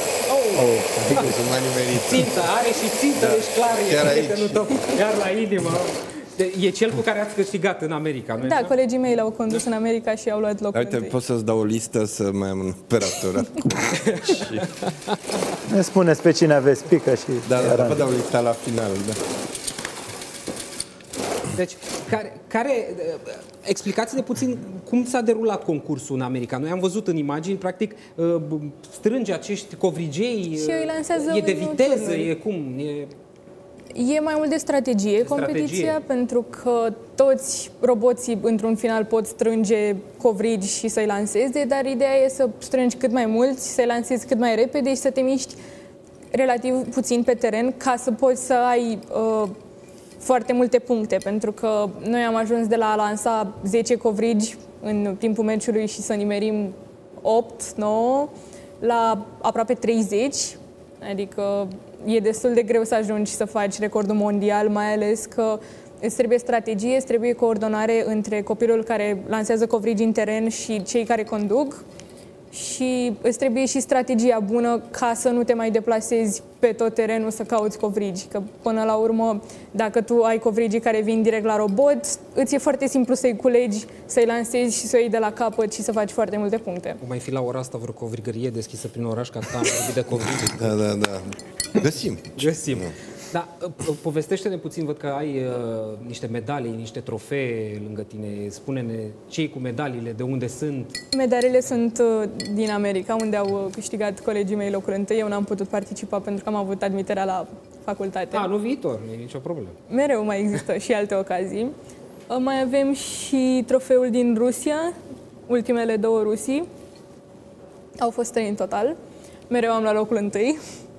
Țintă, are și țintă, deci clar e prietenul tău, chiar la inimă. E cel cu care ați câștigat în America, nu? Da, colegii mei l-au condus în America și au luat locul întâi. Uite, pot să-ți dau o listă să mai am un operator. Ne spuneți pe cine aveți pică și... Da, vă dau lista la final, da. Deci, explicați-ne puțin cum s-a derulat concursul în America. Noi am văzut în imagini, practic, strânge acești covrigei, e de viteză, e cum... E mai mult de strategie, competiția, pentru că toți roboții într-un final pot strânge covrigi și să-i lanseze, dar ideea e să strângi cât mai mulți, să-i lansezi cât mai repede și să te miști relativ puțin pe teren ca să poți să ai foarte multe puncte, pentru că noi am ajuns de la a lansa 10 covrigi în timpul meciului și să nimerim 8, 9, la aproape 30, adică e destul de greu să ajungi să faci recordul mondial, mai ales că îți trebuie strategie, îți trebuie coordonare între copilul care lansează covrigi în teren și cei care conduc și îți trebuie și strategia bună ca să nu te mai deplasezi pe tot terenul să cauți covrigi, că până la urmă, dacă tu ai covrigii care vin direct la robot, îți e foarte simplu să-i culegi, să-i lansezi și să-i iei de la capăt și să faci foarte multe puncte. O mai fi la ora asta vreo covrigărie deschisă prin oraș, ca am vorbit de covrigi? Da. Găsim. Da, povestește-ne puțin, văd că ai niște medalii, niște trofee lângă tine. Spune-ne cei cu medaliile, de unde sunt? Medaliile sunt din America, unde au câștigat colegii mei locul întâi. Eu n-am putut participa pentru că am avut admiterea la facultate. Anul viitor, nu e nicio problemă. Mereu mai există și alte ocazii. Mai avem și trofeul din Rusia, ultimele 2 Rusii. Au fost 3 în total. Mereu am luat locul întâi.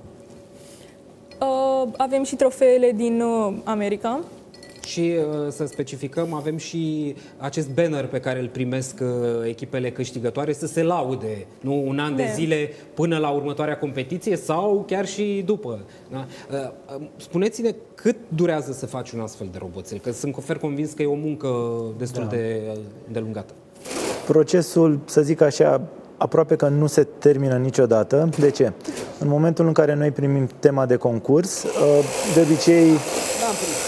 Avem și trofeele din America. Și să specificăm, avem și acest banner pe care îl primesc echipele câștigătoare să se laude, nu un an de zile până la următoarea competiție sau chiar și după. Da? Spuneți-ne cât durează să faci un astfel de roboțel, că sunt convins că e o muncă destul de îndelungată. Procesul, să zic așa, aproape că nu se termină niciodată. De ce? În momentul în care noi primim tema de concurs, de obicei... Da, am primit.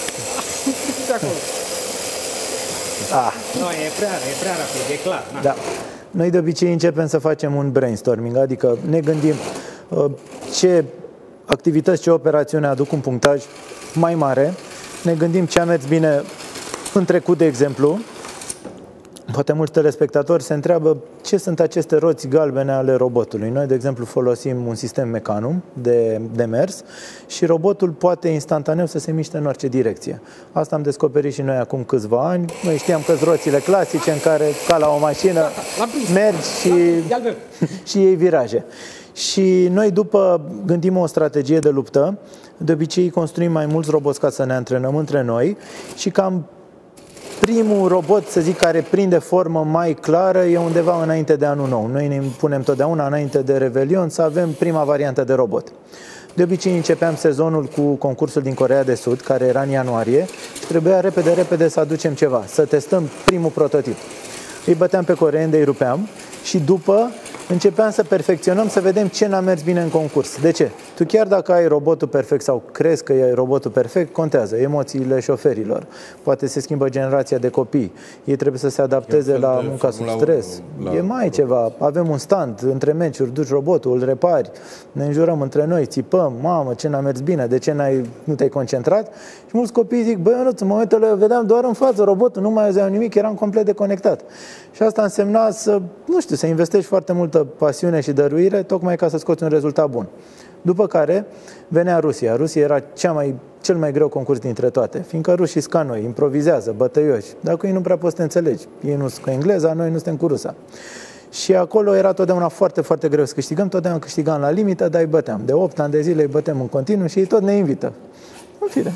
Nu, e prea rapid, e clar. Da. Noi de obicei începem să facem un brainstorming, adică ne gândim ce activități, ce operațiuni aduc un punctaj mai mare, ne gândim ce a mers bine în trecut, de exemplu. Poate mulți telespectatori se întreabă ce sunt aceste roți galbene ale robotului. Noi, de exemplu, folosim un sistem Mecanum de mers și robotul poate instantaneu să se miște în orice direcție. Asta am descoperit și noi acum câțiva ani. Noi știam că sunt roțile clasice în care, ca la o mașină, mergi și iei viraje. Și noi, după, gândim o strategie de luptă. De obicei construim mai mulți roboți ca să ne antrenăm între noi și cam primul robot, să zic, care prinde formă mai clară e undeva înainte de anul nou. Noi ne punem totdeauna înainte de Revelion să avem prima variantă de robot. De obicei începeam sezonul cu concursul din Coreea de Sud, care era în ianuarie și trebuia repede să aducem ceva, să testăm primul prototip. Îi băteam pe coreeni, îi rupeam și după începeam să perfecționăm, să vedem ce n-a mers bine în concurs. De ce? Tu chiar dacă ai robotul perfect sau crezi că ai robotul perfect, contează emoțiile șoferilor. Poate se schimbă generația de copii. Ei trebuie să se adapteze la munca sub stres. E mai ceva. Avem un stand între meciuri, duci robotul, îl repari, ne înjurăm între noi, țipăm, mamă, ce n-a mers bine, de ce nu te-ai concentrat? Și mulți copii zic, băi, Ionuț, în momentele ăla vedeam doar în față robotul, nu mai auzeam nimic, eram complet deconectat. Și asta însemna să, nu știu, să investești foarte multă pasiune și dăruire, tocmai ca să scoți un rezultat bun. După care venea Rusia. Rusia era cel mai greu concurs dintre toate, fiindcă rușii sunt ca noi, improvizează, bătăioși. Dar cu ei nu prea poți să te înțelegi. Ei nu sunt cu engleza, noi nu suntem cu rusa. Și acolo era totdeauna foarte, foarte greu să câștigăm, totdeauna câștigam la limită, dar îi băteam. De 8 ani de zile îi bătem în continuu și ei tot ne invită. În fine.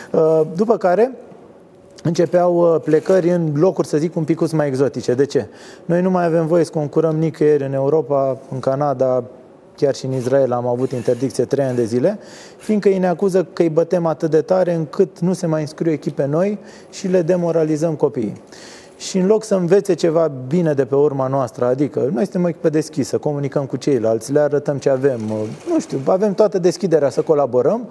După care începeau plecări în locuri, să zic, un pic mai exotice. De ce? Noi nu mai avem voie să concurăm nicăieri în Europa, în Canada, chiar și în Israel am avut interdicție 3 ani de zile, fiindcă ei ne acuză că îi bătem atât de tare încât nu se mai înscriu echipe noi și le demoralizăm copiii. Și în loc să învețe ceva bine de pe urma noastră, adică noi suntem o echipă deschisă, comunicăm cu ceilalți, le arătăm ce avem, nu știu, avem toată deschiderea să colaborăm,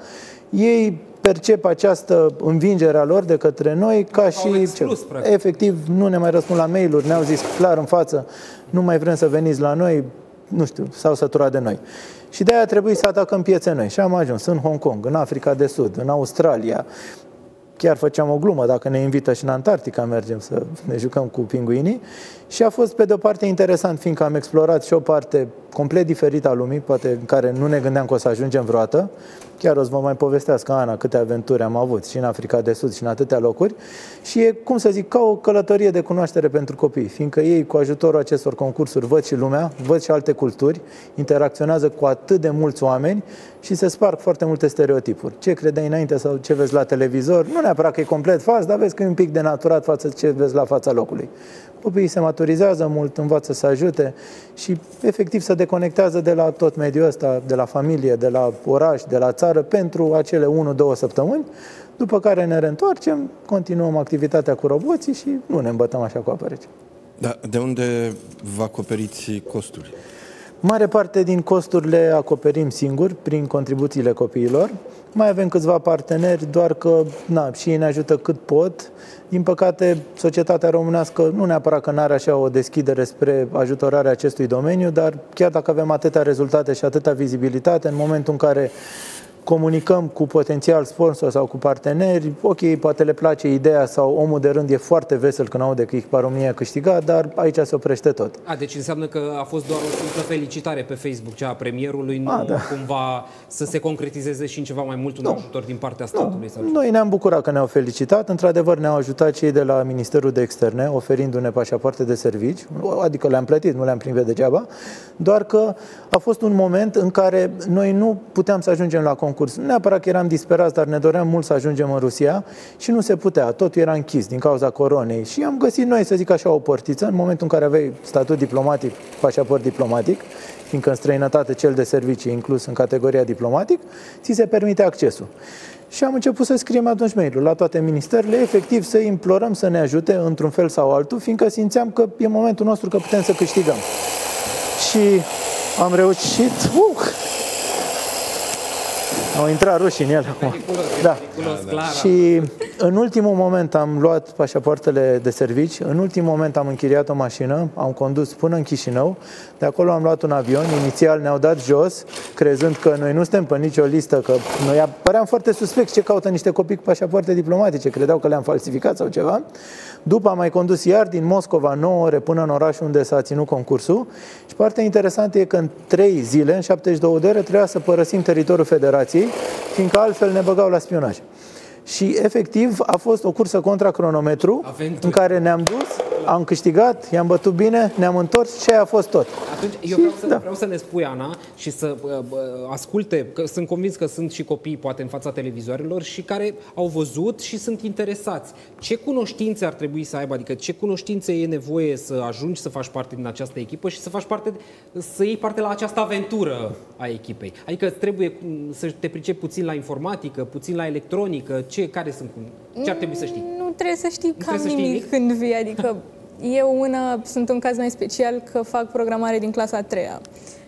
ei percep această învingere a lor de către noi ca și efectiv nu ne mai răspund la mail-uri, ne-au zis clar în față, nu mai vrem să veniți la noi, nu știu, s-au săturat de noi. Și de aia trebuie să atacăm piețe noi. Și am ajuns în Hong Kong, în Africa de Sud, în Australia. Chiar făceam o glumă, dacă ne invită și în Antarctica mergem să ne jucăm cu pinguinii. Și a fost pe de-o parte interesant, fiindcă am explorat și o parte complet diferită a lumii, poate în care nu ne gândeam că o să ajungem vreodată. Chiar o să vă mai povestească Ana câte aventuri am avut și în Africa de Sud și în atâtea locuri. Și e, cum să zic, ca o călătorie de cunoaștere pentru copii, fiindcă ei, cu ajutorul acestor concursuri, văd și lumea, văd și alte culturi, interacționează cu atât de mulți oameni și se sparg foarte multe stereotipuri. Ce credeai înainte sau ce vezi la televizor, nu neapărat că e complet fals, dar vezi că e un pic denaturat față de ce vezi la fața locului. Copiii se maturizează mult, învață să ajute și efectiv se deconectează de la tot mediul ăsta, de la familie, de la oraș, de la țară, pentru acele 1-2 săptămâni, după care ne reîntoarcem, continuăm activitatea cu roboții și nu ne îmbătăm așa cu apă rece. Da, de unde vă acoperiți costuri? Mare parte din costuri le acoperim singuri, prin contribuțiile copiilor. Mai avem câțiva parteneri, doar că și ei ne ajută cât pot. Din păcate, societatea românească nu neapărat că n-are așa o deschidere spre ajutorarea acestui domeniu, dar chiar dacă avem atâtea rezultate și atâta vizibilitate, în momentul în care comunicăm cu potențial sponsor sau cu parteneri, ok, poate le place ideea sau omul de rând e foarte vesel când aude că echipa României a câștigat, dar aici se oprește tot. Deci înseamnă că a fost doar o simplă felicitare pe Facebook, cea a premierului, nu cumva să se concretizeze și în ceva mai mult un ajutor din partea statului? Sau noi ne-am bucurat că ne-au felicitat, într-adevăr ne-au ajutat cei de la Ministerul de Externe, oferindu-ne pașapoarte de servici, adică le-am plătit, nu le-am primit degeaba, doar că a fost un moment în care noi nu puteam să ajungem la concurs. Nu neapărat că eram disperați, dar ne doream mult să ajungem în Rusia și nu se putea. Totul era închis din cauza coronei și am găsit noi, să zic așa, o portiță în momentul în care aveai statut diplomatic, pașaport diplomatic, fiindcă în străinătate cel de servicii inclus în categoria diplomatic, ți se permite accesul. Și am început să scriem atunci mail-ul la toate ministerele, efectiv să implorăm să ne ajute într-un fel sau altul, fiindcă simțeam că e momentul nostru că putem să câștigăm. Și am reușit. Au intrat rușii în el acum. Da. Și în ultimul moment am luat pașapoartele de servici, în ultimul moment am închiriat o mașină, am condus până în Chișinău, de acolo am luat un avion, inițial ne-au dat jos, crezând că noi nu suntem pe nicio listă, că noi păream foarte suspecți ce caută niște copii cu pașapoarte diplomatice, credeau că le-am falsificat sau ceva. După am mai condus iar din Moscova 9 ore până în orașul unde s-a ținut concursul și partea interesantă e că în 3 zile, în 72 de ore, trebuia să părăsim teritoriul Federației, fiindcă altfel ne băgau la spionaj. Și efectiv a fost o cursă contra cronometru în care ne-am dus, am câștigat, i-am bătut bine, ne-am întors și aia a fost tot. Atunci, eu vreau să ne spui, Ana, și să asculte, că sunt convins că sunt și copii, poate în fața televizoarelor, și care au văzut și sunt interesați. Ce cunoștințe ar trebui să aibă? Adică ce cunoștințe e nevoie să ajungi să faci parte din această echipă și să iei parte la această aventură a echipei? Adică trebuie să te pricepi puțin la informatică, puțin la electronică, ce ar trebui să știi? Nu trebuie să știi cam nimic când vii, adică Eu sunt un caz mai special că fac programare din clasa a 3-a.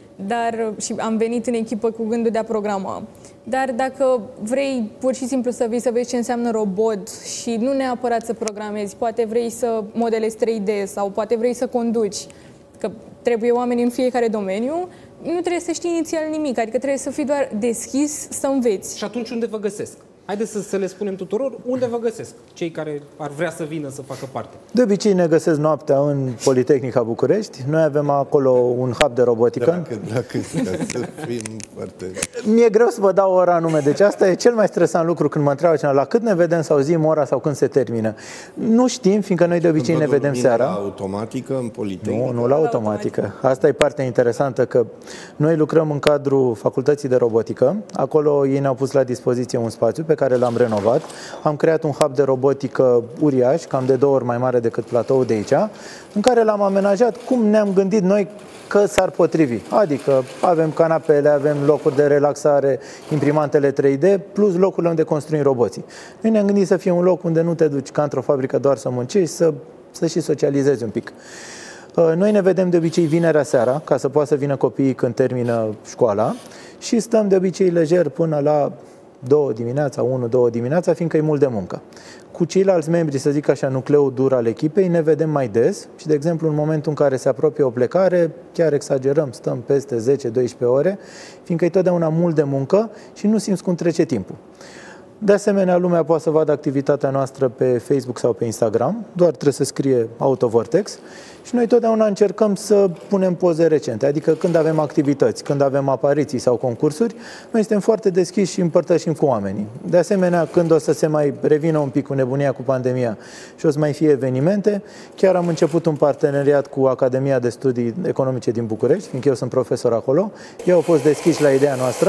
Și am venit în echipă cu gândul de a programa. Dar dacă vrei pur și simplu să vii să vezi ce înseamnă robot și nu neapărat să programezi, poate vrei să modelezi 3D sau poate vrei să conduci, că trebuie oameni în fiecare domeniu, nu trebuie să știi inițial nimic, adică trebuie să fii doar deschis să înveți. Și atunci unde vă găsesc? Haideți să le spunem tuturor unde vă găsesc, cei care ar vrea să vină să facă parte. De obicei ne găsesc noaptea în Politehnica București. Noi avem acolo un hub de robotică. Dacă să fim foarte... Mi-e greu să vă dau ora anume, deci asta e cel mai stresant lucru când mă întreabă cineva la cât ne vedem sau zim ora sau când se termină. Nu știm, fiindcă noi de obicei ne vedem seara. La automatică în Politehnică? Nu la automatică. Asta e partea interesantă, că noi lucrăm în cadrul Facultății de Robotică. Acolo ei ne-au pus la dispoziție un spațiu pe care l-am renovat. Am creat un hub de robotică uriaș, cam de 2 ori mai mare decât platoul de aici, în care l-am amenajat cum ne-am gândit noi că s-ar potrivi. Adică avem canapele, avem locuri de relaxare, imprimantele 3D, plus locurile unde construim roboții. Noi ne-am gândit să fie un loc unde nu te duci ca într-o fabrică doar să muncești, să și socializezi un pic. Noi ne vedem de obicei vinerea seara, ca să poată să vină copiii când termină școala, și stăm de obicei lejer până la 2 dimineața, 1-2 dimineața, fiindcă e mult de muncă. Cu ceilalți membri, să zic așa, nucleul dur al echipei, ne vedem mai des și, de exemplu, în momentul în care se apropie o plecare, chiar exagerăm, stăm peste 10-12 ore, fiindcă e totdeauna mult de muncă și nu simți cum trece timpul. De asemenea, lumea poate să vadă activitatea noastră pe Facebook sau pe Instagram, doar trebuie să scrie Autovortex și noi totdeauna încercăm să punem poze recente, adică când avem activități, când avem apariții sau concursuri, noi suntem foarte deschiși și împărtășim cu oamenii. De asemenea, când o să se mai revină un pic cu nebunia cu pandemia și o să mai fie evenimente, chiar am început un parteneriat cu Academia de Studii Economice din București, fiindcă eu sunt profesor acolo, ei au fost deschiși la ideea noastră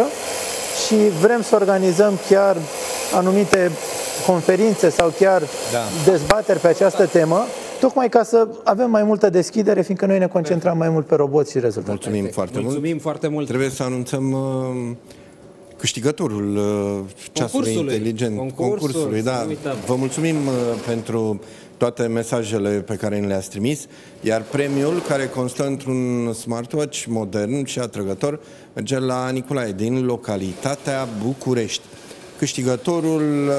și vrem să organizăm chiar anumite conferințe sau chiar dezbateri pe această temă, tocmai ca să avem mai multă deschidere, fiindcă noi ne concentrăm mai mult pe roboți și rezultate. Mulțumim foarte mult. Mulțumim foarte mult. Trebuie să anunțăm câștigătorul ceasului inteligent, concursului. Da. Vă mulțumim pentru toate mesajele pe care ni le-ați trimis, iar premiul, care constă într-un smartwatch modern și atrăgător, merge la Nicolae din localitatea București. Câștigătorul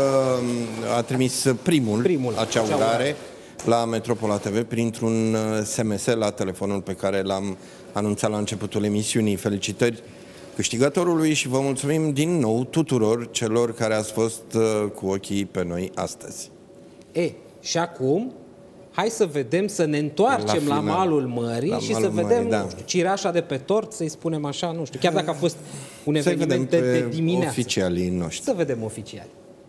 a trimis primul acea urare la Metropola TV printr-un SMS la telefonul pe care l-am anunțat la începutul emisiunii. Felicitări câștigătorului și vă mulțumim din nou tuturor celor care ați fost cu ochii pe noi astăzi. Și acum, hai să vedem, să ne întoarcem la malul mării și să vedem, nu știu, cireașa de pe tort, să-i spunem așa, nu știu, chiar dacă a fost un eveniment de dimineață. Oficialii noștri. Să vedem oficiali.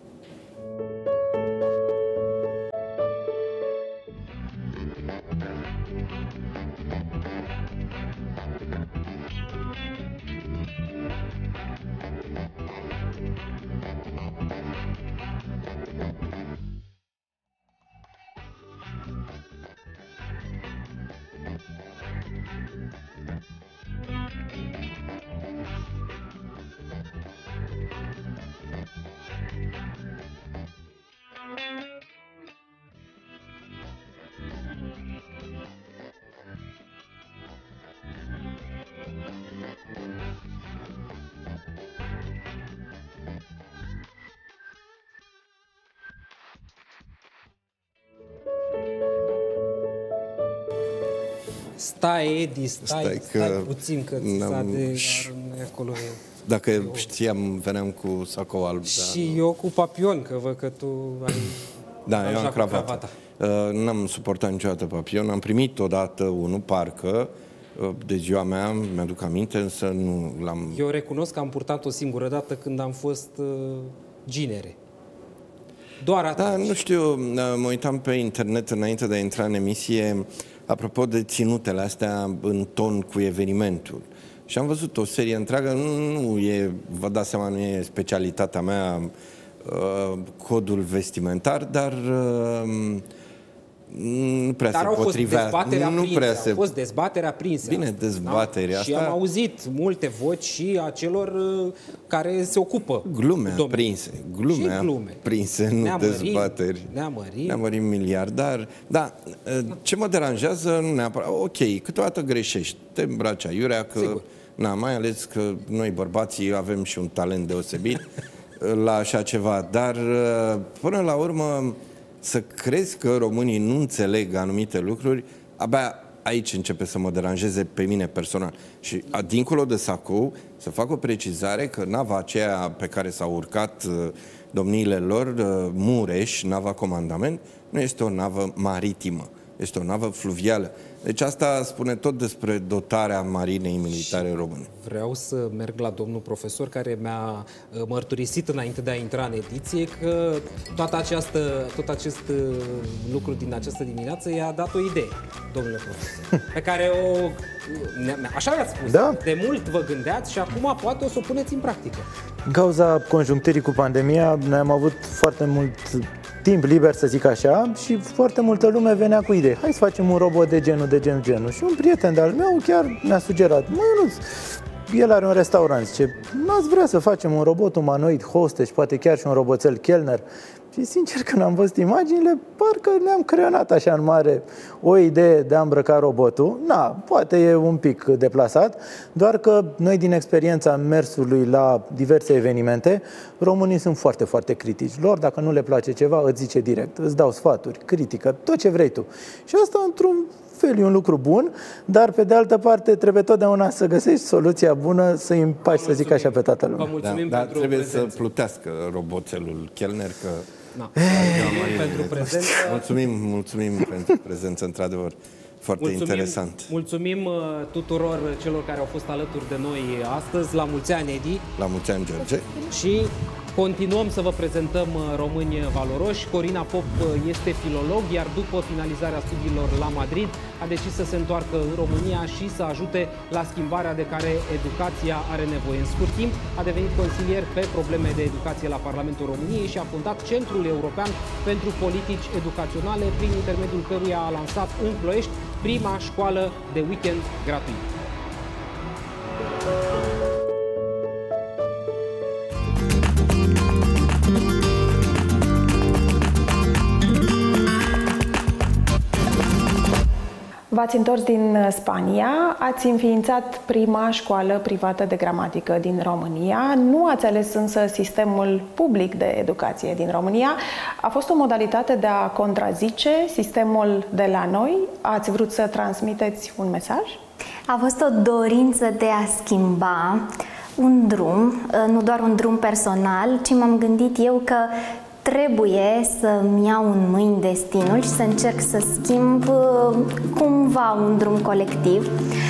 Stai, Edi, stai puțin, că acolo. Dacă știam, veneam cu sacou alb. Și eu cu papion, că văd că tu ai... Da, eu am cravata. N-am suportat niciodată papion. Am primit odată unul, parcă, de ziua mea, mi-aduc aminte, însă nu l-am... Eu recunosc că am purtat o singură dată când am fost ginere. Doar atunci. Da, nu știu, mă uitam pe internet înainte de a intra în emisie, apropo de ținutele astea în ton cu evenimentul. Și am văzut o serie întreagă, nu e, vă dați seama, nu e specialitatea mea, codul vestimentar, dar nu prea se potrivea. Au fost dezbateri aprinse. Bine, dezbaterea asta. Și am auzit multe voci și a celor care se ocupă. Glume aprinse. Glume aprinse, nu dezbateri. Ne-am miliardar. Da, ce mă deranjează, nu neapărat. Ok, câteodată greșești. Te îmbraci aiurea că... Sigur. Na, mai ales că noi bărbații avem și un talent deosebit la așa ceva. Dar până la urmă... Să crezi că românii nu înțeleg anumite lucruri, abia aici începe să mă deranjeze pe mine personal. Și dincolo de Sacou, să fac o precizare că nava aceea pe care s-au urcat domniile lor, Mureș, nava comandament, nu este o navă maritimă, este o navă fluvială. Deci asta spune tot despre dotarea Marinei Militare Române. Vreau să merg la domnul profesor care mi-a mărturisit înainte de a intra în ediție că tot acest lucru din această dimineață i-a dat o idee, domnule profesor, pe care așa le-ați spus, da? De mult vă gândeați și acum poate o să o puneți în practică. În cauza conjuncturii cu pandemia, noi am avut foarte mult timp liber, să zic așa, și foarte multă lume venea cu idei. Hai să facem un robot de genul. Și un prieten de-al meu chiar mi-a sugerat, el are un restaurant, zice, n-ați vrea să facem un robot umanoid hostess, poate chiar și un roboțel Kellner? Și sincer, când am văzut imaginile, parcă ne-am creionat așa în mare o idee de a îmbrăca robotul. Poate e un pic deplasat, doar că noi din experiența mersului la diverse evenimente, românii sunt foarte, foarte critici. Lor, dacă nu le place ceva, îți zice direct, îți dau sfaturi, critică, tot ce vrei tu. Și asta, într-un fel, e un lucru bun, dar pe de altă parte trebuie totdeauna să găsești soluția bună, să-i împaci, să zic așa, pe toată lumea. Dar trebuie să plutească roboțelul Kellner, că... pentru prezență. Mulțumim pentru prezență, într-adevăr. Foarte interesant. Mulțumim tuturor celor care au fost alături de noi astăzi. La mulți ani, Edi. La mulți ani, George. Și continuăm să vă prezentăm români valoroși. Corina Pop este filolog, iar după finalizarea studiilor la Madrid a decis să se întoarcă în România și să ajute la schimbarea de care educația are nevoie. În scurt timp a devenit consilier pe probleme de educație la Parlamentul României și a fondat Centrul European pentru Politici Educaționale, prin intermediul căruia a lansat în Ploiești prima școală de weekend gratuită. V-ați întors din Spania, ați înființat prima școală privată de gramatică din România. Nu ați ales însă sistemul public de educație din România. A fost o modalitate de a contrazice sistemul de la noi? Ați vrut să transmiteți un mesaj? A fost o dorință de a schimba un drum, nu doar un drum personal, ci m-am gândit eu că trebuie să-mi iau în mâini destinul și să încerc să schimb cumva un drum colectiv.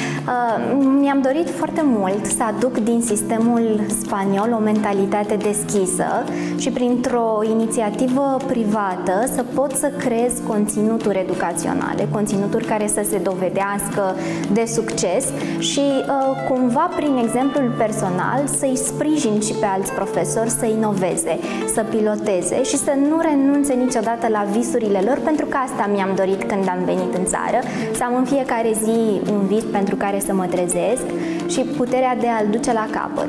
Mi-am dorit foarte mult să aduc din sistemul spaniol o mentalitate deschisă și printr-o inițiativă privată să pot să creez conținuturi educaționale, conținuturi care să se dovedească de succes și cumva prin exemplul personal să-i sprijin și pe alți profesori să inoveze, să piloteze și să nu renunțe niciodată la visurile lor, pentru că asta mi-am dorit când am venit în țară, să am în fiecare zi un vis pentru care să mă trezesc și puterea de a-l duce la capăt.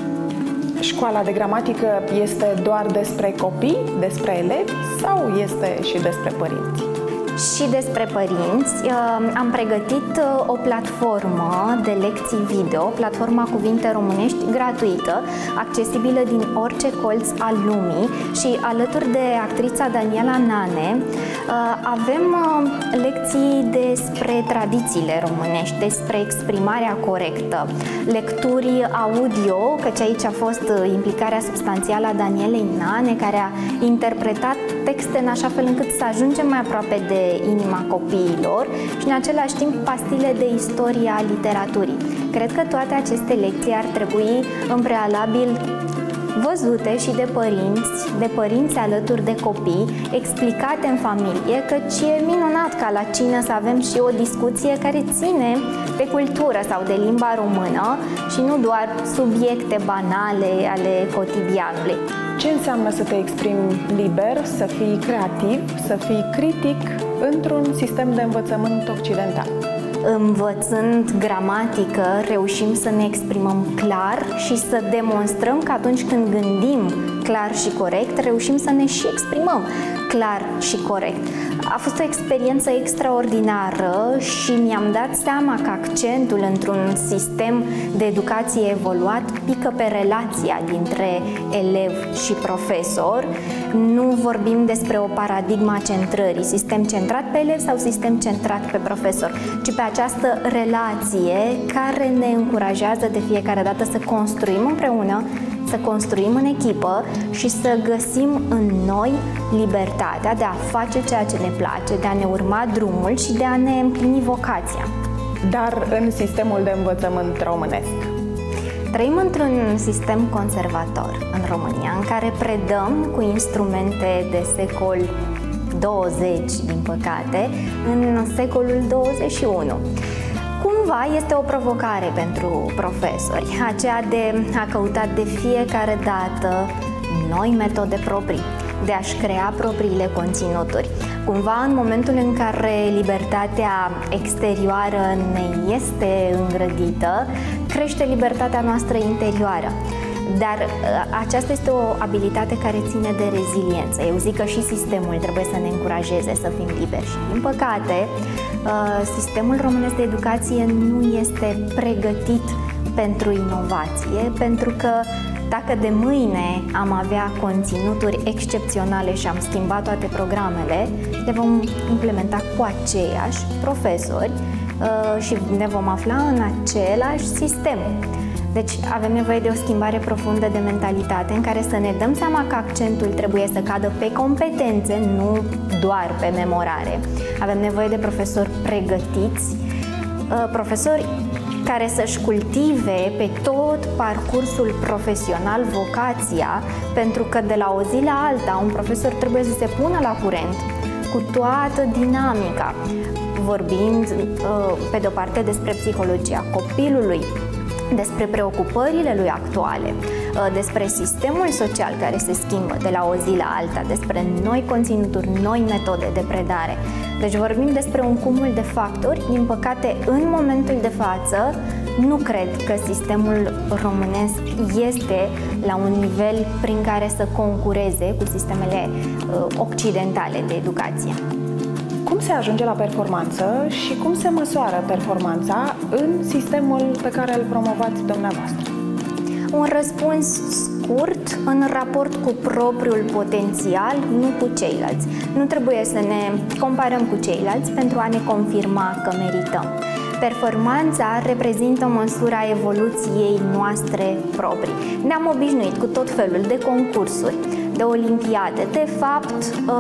Școala de gramatică este doar despre copii, despre elevi sau este și despre părinți? Și despre părinți. Am pregătit o platformă de lecții video, platforma Cuvinte Românești, gratuită, accesibilă din orice colț al lumii și alături de actrița Daniela Nane avem lecții despre tradițiile românești, despre exprimarea corectă, lecturi audio, căci aici a fost implicarea substanțială a Danielei Nane, care a interpretat texte în așa fel încât să ajungem mai aproape de inima copiilor și în același timp pastile de istorie a literaturii. Cred că toate aceste lecții ar trebui în prealabil văzute și de părinți alături de copii, explicate în familie, căci e minunat ca la cină să avem și o discuție care ține de cultură sau de limba română și nu doar subiecte banale ale cotidianului. Ce înseamnă să te exprimi liber, să fii creativ, să fii critic într-un sistem de învățământ occidental? Învățând gramatică, reușim să ne exprimăm clar și să demonstrăm că atunci când gândim clar și corect, reușim să ne și exprimăm clar și corect. A fost o experiență extraordinară și mi-am dat seama că accentul într-un sistem de educație evoluat pică pe relația dintre elev și profesor. Nu vorbim despre o paradigmă a centrării, sistem centrat pe elev sau sistem centrat pe profesor, ci pe această relație care ne încurajează de fiecare dată să construim împreună, să construim în echipă și să găsim în noi libertatea de a face ceea ce ne place, de a ne urma drumul și de a ne împlini vocația. Dar în sistemul de învățământ românesc? Trăim într-un sistem conservator în România, în care predăm cu instrumente de secol 20, din păcate, în secolul 21. Cumva este o provocare pentru profesori, aceea de a căuta de fiecare dată noi metode proprii, de a-și crea propriile conținuturi. Cumva, în momentul în care libertatea exterioară ne este îngrădită, crește libertatea noastră interioară. Dar aceasta este o abilitate care ține de reziliență. Eu zic că și sistemul trebuie să ne încurajeze să fim liberi și, din păcate, sistemul românesc de educație nu este pregătit pentru inovație, pentru că dacă de mâine am avea conținuturi excepționale și am schimbat toate programele, le vom implementa cu aceiași profesori și ne vom afla în același sistem. Deci avem nevoie de o schimbare profundă de mentalitate în care să ne dăm seama că accentul trebuie să cadă pe competențe, nu doar pe memorare. Avem nevoie de profesori pregătiți, profesori care să-și cultive pe tot parcursul profesional vocația, pentru că de la o zi la alta un profesor trebuie să se pună la curent cu toată dinamica, vorbind pe de-o parte despre psihologia copilului, despre preocupările lui actuale, despre sistemul social care se schimbă de la o zi la alta, despre noi conținuturi, noi metode de predare. Deci vorbim despre un cumul de factori. Din păcate, în momentul de față, nu cred că sistemul românesc este la un nivel prin care să concureze cu sistemele occidentale de educație. Cum se ajunge la performanță și cum se măsoară performanța în sistemul pe care îl promovați dumneavoastră? Un răspuns scurt, în raport cu propriul potențial, nu cu ceilalți. Nu trebuie să ne comparăm cu ceilalți pentru a ne confirma că merităm. Performanța reprezintă măsura evoluției noastre proprii. Ne-am obișnuit cu tot felul de concursuri, de olimpiade. De fapt,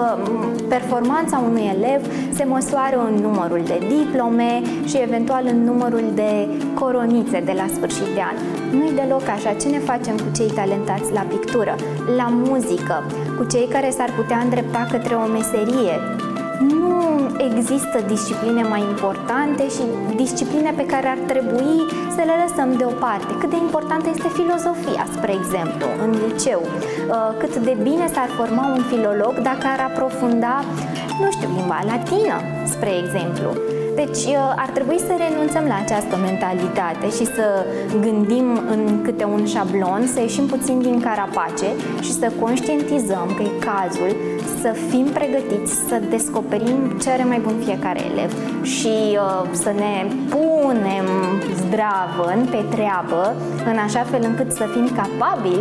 performanța unui elev se măsoară în numărul de diplome și eventual în numărul de coronițe de la sfârșit de an. Nu-i deloc așa. Ce ne facem cu cei talentați la pictură, la muzică, cu cei care s-ar putea îndrepta către o meserie? Nu există discipline mai importante și discipline pe care ar trebui să le lăsăm deoparte. Cât de importantă este filozofia, spre exemplu, în liceu. Cât de bine s-ar forma un filolog dacă ar aprofunda, nu știu, limba latină, spre exemplu. Deci ar trebui să renunțăm la această mentalitate și să gândim în câte un șablon, să ieșim puțin din carapace și să conștientizăm că e cazul să fim pregătiți, să descoperim ce are mai bun fiecare elev și să ne punem zdravăn pe treabă, în așa fel încât să fim capabili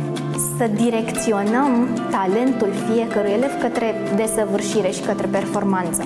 să direcționăm talentul fiecărui elev către desăvârșire și către performanță.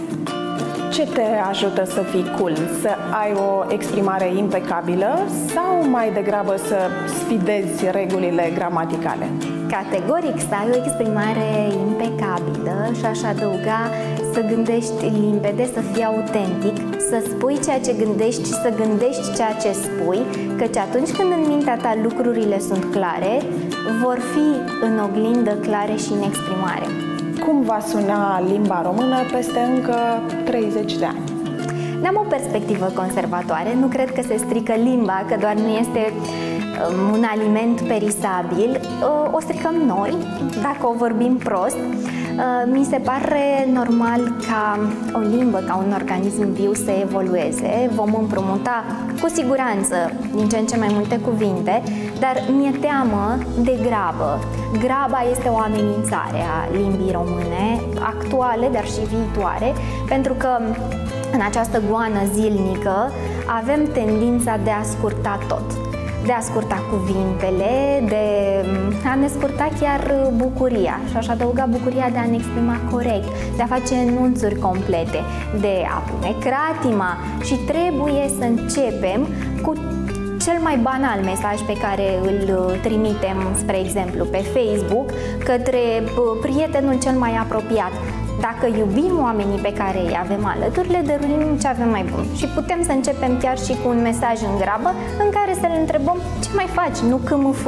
Ce te ajută să fii cool? Să ai o exprimare impecabilă sau mai degrabă să sfidezi regulile gramaticale? Categoric să ai o exprimare impecabilă și aș adăuga să să gândești limpede, să fii autentic, să spui ceea ce gândești și să gândești ceea ce spui, căci atunci când în mintea ta lucrurile sunt clare, vor fi în oglindă clare și în exprimare. Cum va suna limba română peste încă 30 de ani? N-am o perspectivă conservatoare, nu cred că se strică limba, că doar nu este un aliment perisabil. O stricăm noi, dacă o vorbim prost. Mi se pare normal ca o limbă, ca un organism viu să evolueze. Vom împrumuta cu siguranță din ce în ce mai multe cuvinte, dar mi-e teamă de grabă. Graba este o amenințare a limbii române, actuale, dar și viitoare, pentru că în această goană zilnică avem tendința de a scurta tot. De a scurta cuvintele, de a ne scurta chiar bucuria și aș adăuga bucuria de a ne exprima corect, de a face enunțuri complete, de a pune cratima și trebuie să începem cu cel mai banal mesaj pe care îl trimitem, spre exemplu, pe Facebook către prietenul cel mai apropiat. Dacă iubim oamenii pe care îi avem alături, le dăruim ce avem mai bun. Și putem să începem chiar și cu un mesaj în grabă în care să le întrebăm ce mai faci, nu CMF.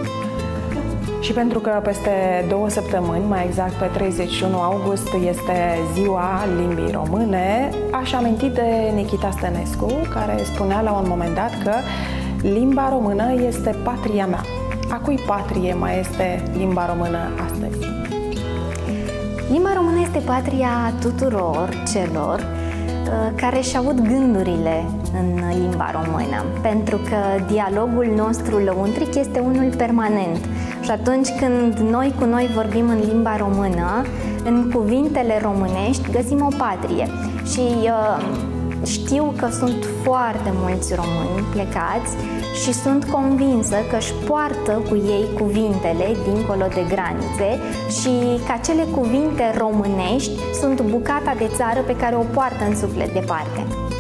Și pentru că peste 2 săptămâni, mai exact pe 31 august, este ziua limbii române, aș aminti de Nichita Stănescu, care spunea la un moment dat că limba română este patria mea. A cui patrie mai este limba română astăzi? Limba română este patria tuturor celor care și-au avut gândurile în limba română, pentru că dialogul nostru lăuntric este unul permanent. Și atunci când noi cu noi vorbim în limba română, în cuvintele românești găsim o patrie. Și știu că sunt foarte mulți români plecați și sunt convinsă că își poartă cu ei cuvintele dincolo de granițe și că acele cuvinte românești sunt bucata de țară pe care o poartă în suflet departe.